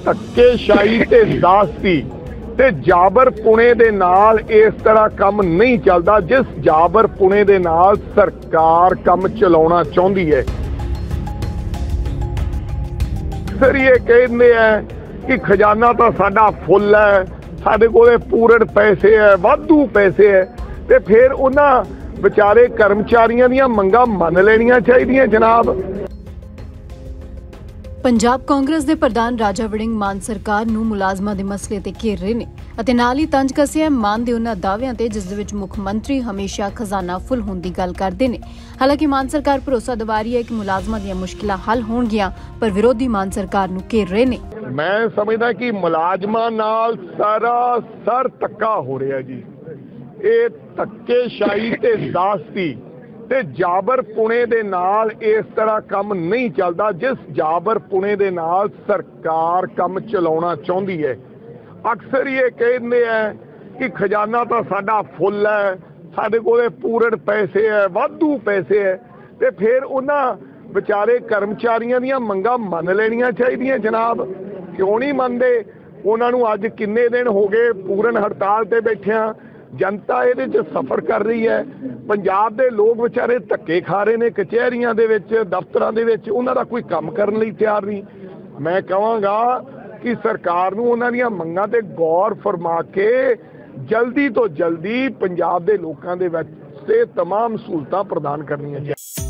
ਧੱਕੇਸ਼ਾਹੀ ਤੇ ਜ਼ਾਬਤੀ ਤੇ ਜਾਬਰਪੁਣੇ ਦੇ ਨਾਲ ਇਸ ਤਰ੍ਹਾਂ ਕੰਮ ਨਹੀਂ ਚੱਲਦਾ ਜਿਸ ਜਾਬਰਪੁਣੇ ਦੇ ਨਾਲ ਸਰਕਾਰ ਕੰਮ ਚਲਾਉਣਾ ਚਾਹੁੰਦੀ ਹੈ। ਅਕਸਰ ਇਹ ਕਹਿੰਦੇ ਆ ਕਿ ਖਜ਼ਾਨਾ ਤਾਂ ਸਾਡਾ ਫੁੱਲ ਹੈ, ਸਾਡੇ ਕੋਲੇ ਪੂਰਨ ਪੈਸੇ ਹੈ, ਵਾਧੂ ਪੈਸੇ ਹੈ, ਤੇ ਫਿਰ ਉਹਨਾਂ ਵਿਚਾਰੇ ਕਰਮਚਾਰੀਆਂ ਦੀਆਂ ਮੰਗਾਂ ਮੰਨ ਲੈਣੀਆਂ ਚਾਹੀਦੀਆਂ ਜਨਾਬ। ਪੰਜਾਬ ਕਾਂਗਰਸ ਦੇ ਪ੍ਰਧਾਨ ਰਾਜਾ ਵੜਿੰਗ ਮਾਨ ਸਰਕਾਰ ਨੂੰ ਮੁਲਾਜ਼ਮਾਂ ਦੇ ਮਸਲੇ ਤੇ ਘੇਰ ਰਹੇ ਨੇ ਅਤੇ ਨਾਲ ਹੀ ਤੰਜ ਕੱਸਿਆ ਮਾਨ ਦੇ ਉਹਨਾਂ ਦਾਅਵਿਆਂ ਤੇ ਜਿਸ ਦੇ ਵਿੱਚ ਮੁੱਖ ਮੰਤਰੀ ਹਮੇਸ਼ਾ ਖਜ਼ਾਨਾ ਫੁੱਲ ਹੋਣ ਦੀ ਗੱਲ ਕਰਦੇ ਨੇ। ਹਾਲਾਂਕਿ ਮਾਨ ਸਰਕਾਰ ਭਰੋਸਾ ਦਿਵਾ ਰਹੀ ਹੈ ਕਿ ਮੁਲਾਜ਼ਮਾਂ ਦੀਆਂ ਮੁਸ਼ਕਿਲਾਂ ਹੱਲ ਹੋਣਗੀਆਂ, ਪਰ ਵਿਰੋਧੀ ਮਾਨ ਸਰਕਾਰ ਨੂੰ ਘੇਰ ਰਹੇ ਨੇ। ਮੈਂ ਸਮਝਦਾ ਕਿ ਮੁਲਾਜ਼ਮਾਂ ਨਾਲ ਸਰਾਸਰ ਧੱਕਾ ਹੋ ਰਿਹਾ ਜੀ। ਇਹ ਧੱਕੇਸ਼ਾਹੀ ਤੇ ਜ਼ਾਬਤੀ ਤੇ ਜਾਬਰਪੁਣੇ ਦੇ ਨਾਲ ਇਸ ਤਰ੍ਹਾਂ ਕੰਮ ਨਹੀਂ ਚੱਲਦਾ ਜਿਸ ਜਾਬਰਪੁਣੇ ਦੇ ਨਾਲ ਸਰਕਾਰ ਕੰਮ ਚਲਾਉਣਾ ਚਾਹੁੰਦੀ ਹੈ। ਅਕਸਰ ਇਹ ਕਹਿੰਦੇ ਆ ਕਿ ਖਜ਼ਾਨਾ ਤਾਂ ਸਾਡਾ ਫੁੱਲ ਹੈ, ਸਾਡੇ ਕੋਲੇ ਪੂਰਨ ਪੈਸੇ ਹੈ, ਵਾਧੂ ਪੈਸੇ ਹੈ, ਤੇ ਫਿਰ ਉਹਨਾਂ ਵਿਚਾਰੇ ਕਰਮਚਾਰੀਆਂ ਦੀਆਂ ਮੰਗਾਂ ਮੰਨ ਲੈਣੀਆਂ ਚਾਹੀਦੀਆਂ ਜਨਾਬ। ਕਿਉਂ ਨਹੀਂ ਮੰਨਦੇ? ਉਹਨਾਂ ਨੂੰ ਅੱਜ ਕਿੰਨੇ ਦਿਨ ਹੋ ਗਏ ਪੂਰਨ ਹੜਤਾਲ ਤੇ ਬੈਠਿਆਂ, ਜਨਤਾ ਇਹਦੇ 'ਚ ਸਫਰ ਕਰ ਰਹੀ ਹੈ। ਪੰਜਾਬ ਦੇ ਲੋਕ ਵਿਚਾਰੇ ਧੱਕੇ ਖਾ ਰਹੇ ਨੇ ਕਚਹਿਰੀਆਂ ਦੇ ਵਿੱਚ, ਦਫ਼ਤਰਾਂ ਦੇ ਵਿੱਚ, ਉਹਨਾਂ ਦਾ ਕੋਈ ਕੰਮ ਕਰਨ ਲਈ ਤਿਆਰ ਨਹੀਂ। ਮੈਂ ਕਹਾਂਗਾ ਕਿ ਸਰਕਾਰ ਨੂੰ ਉਹਨਾਂ ਦੀਆਂ ਮੰਗਾਂ ਤੇ ਗੌਰ ਫਰਮਾ ਕੇ ਜਲਦੀ ਤੋਂ ਜਲਦੀ ਪੰਜਾਬ ਦੇ ਲੋਕਾਂ ਦੇ ਵਿੱਚ ਤਮਾਮ ਸਹੂਲਤਾਂ ਪ੍ਰਦਾਨ ਕਰਨੀਆਂ ਚਾਹੀਦੀਆਂ।